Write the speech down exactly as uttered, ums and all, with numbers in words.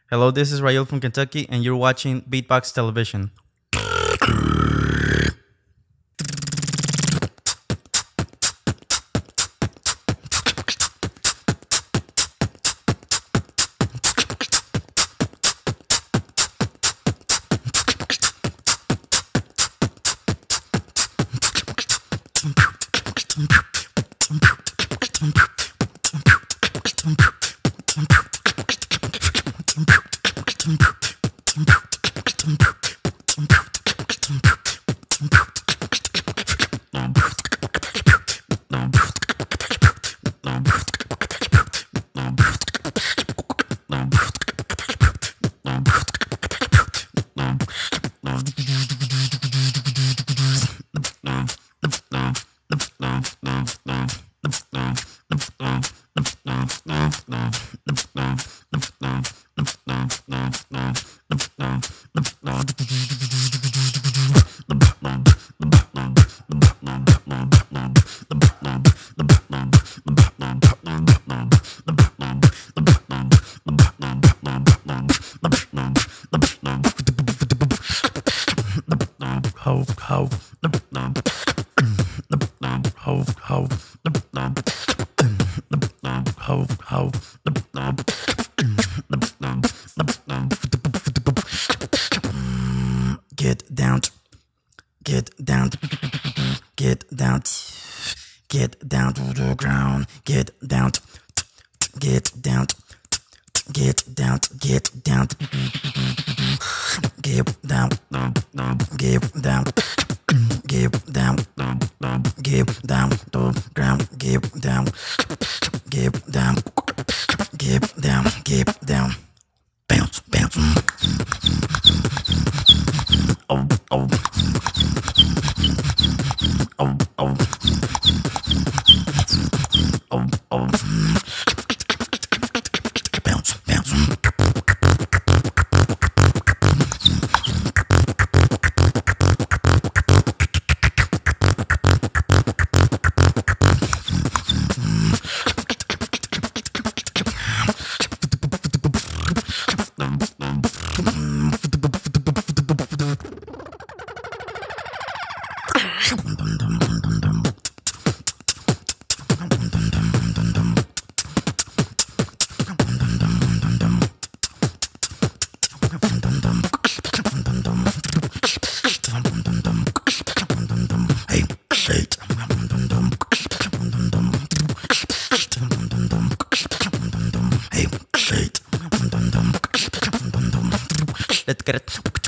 Hello, this is Rayul from Kentucky, and you're watching Beatbox Television. Ho, ho, ho, ho, ho, ho. Get down, get down, get down, get down to the ground, get down, get down, get down, get down, get down, get down, get down, get down to the ground, get down, get down, get down, get down, bounce, bounce. Oh, oh, oh, oh, oh, oh, bounce, bounce. Let's get it.